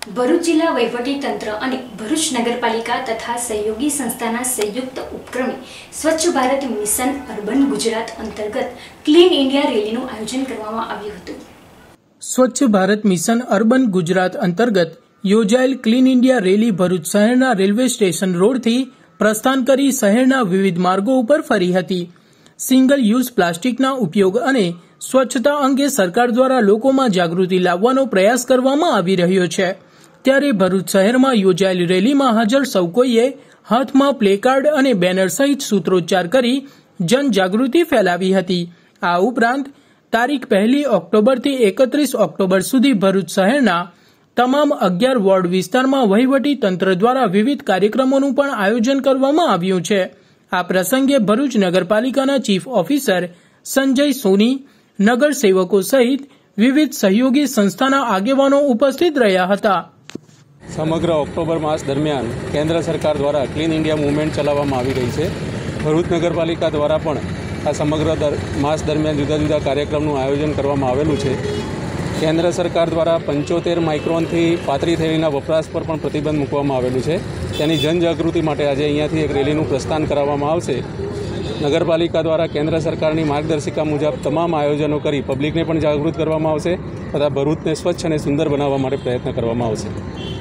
ભરૂચ જિલ્લા વહીવટી તંત્ર અને ભરૂચ નગરપાલિકા તથા સહયોગી સંસ્થાના સંયુક્ત ઉપક્રમે સ્વચ્છ ભારત મિશન અર્બન ગુજરાત અંતર્ગત ક્લીન ઇન્ડિયા રેલીનું આયોજન કરવામાં આવ્યું હતું। સ્વચ્છ ભારત મિશન અર્બન ગુજરાત અંતર્ગત યોજાયેલ ક્લીન ઇન્ડિયા રેલી ભરૂચ શહેરના રેલવે સ્ટેશન રોડથી પ્રસ્થાન કરી શહેરના વિવિધ માર્ગો ઉપર ફરી હતી। સિંગલ યુઝ પ્લાસ્ટિકના ઉપયોગ અને સ્વચ્છતા અંગે સરકાર દ્વારા લોકોમાં જાગૃતિ લાવવાનો પ્રયાસ કરવામાં આવી રહ્યો છે। ત્યારે ભરૂચ શહેરમાં યોજાયેલી રેલીમાં હાજર સૌ કોઈએ હાથમાં પ્લેકાર્ડ અને બેનર સહિત સૂત્રોચ્ચાર કરી જનજાગૃતિ ફેલાવી હતી। આ ઉપરાંત તારીખ 1 ઓક્ટોબરથી 31 ઓક્ટોબર સુધી ભરૂચ શહેરના તમામ 11 વોર્ડ વિસ્તારમાં વહીવટી તંત્ર દ્વારા વિવિધ કાર્યક્રમોનું પણ આયોજન કરવામાં આવ્યું છે। આ પ્રસંગે ભરૂચ નગરપાલિકાના ચીફ ઓફિસર સંજય સોની, નગર સેવકો સહિત વિવિધ સહયોગી સંસ્થાના આગેવાનો ઉપસ્થિત રહ્યા હતા। સમગ્ર ઓક્ટોબર માસ દરમિયાન કેન્દ્ર સરકાર દ્વારા ક્લીન ઇન્ડિયા મૂવમેન્ટ ચલાવવામાં આવી રહી છે। ભરૂચ નગરપાલિકા દ્વારા પણ આ સમગ્ર માસ દરમિયાન જુદા જુદા કાર્યક્રમનું આયોજન કરવામાં આવેલું છે। કેન્દ્ર સરકાર દ્વારા 75 માઇક્રોનથી પાતળી થેલીના વપરાશ પર પણ પ્રતિબંધ મૂકવામાં આવેલું છે। તેની જનજાગૃતિ માટે આજે અહીંયાથી એક રેલીનું પ્રસ્થાન કરાવવામાં આવશે। નગરપાલિકા દ્વારા કેન્દ્ર સરકારની માર્ગદર્શિકા મુજબ તમામ આયોજનો કરી પબ્લિકને પણ જાગૃત કરવામાં આવશે તથા ભરૂચને સ્વચ્છ અને સુંદર બનાવવા માટે પ્રયત્ન કરવામાં આવશે।